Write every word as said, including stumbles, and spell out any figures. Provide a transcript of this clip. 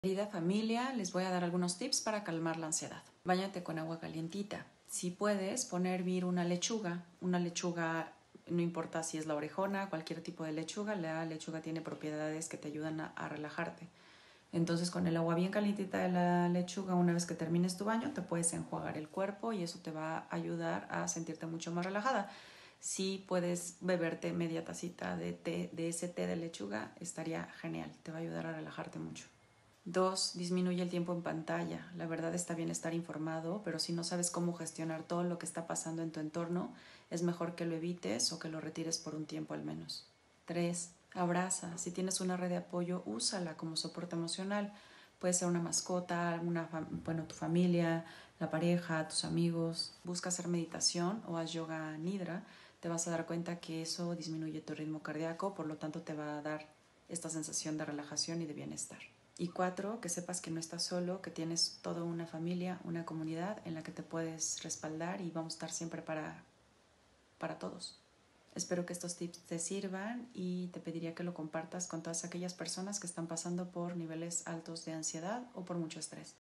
Querida familia, les voy a dar algunos tips para calmar la ansiedad. Báñate con agua calientita. Si puedes, poner a hervir una lechuga. Una lechuga, no importa si es la orejona, cualquier tipo de lechuga, la lechuga tiene propiedades que te ayudan a, a relajarte. Entonces, con el agua bien calientita de la lechuga, una vez que termines tu baño, te puedes enjuagar el cuerpo y eso te va a ayudar a sentirte mucho más relajada. Si puedes beberte media tacita de té, de ese té de lechuga, estaría genial. Te va a ayudar a relajarte mucho. Dos, disminuye el tiempo en pantalla. La verdad está bien estar informado, pero si no sabes cómo gestionar todo lo que está pasando en tu entorno, es mejor que lo evites o que lo retires por un tiempo al menos. Tres, abraza. Si tienes una red de apoyo, úsala como soporte emocional. Puede ser una mascota, una, bueno, tu familia, la pareja, tus amigos. Busca hacer meditación o haz yoga nidra. Te vas a dar cuenta que eso disminuye tu ritmo cardíaco, por lo tanto te va a dar esta sensación de relajación y de bienestar. Y cuatro, que sepas que no estás solo, que tienes toda una familia, una comunidad en la que te puedes respaldar y vamos a estar siempre para, para todos. Espero que estos tips te sirvan y te pediría que lo compartas con todas aquellas personas que están pasando por niveles altos de ansiedad o por mucho estrés.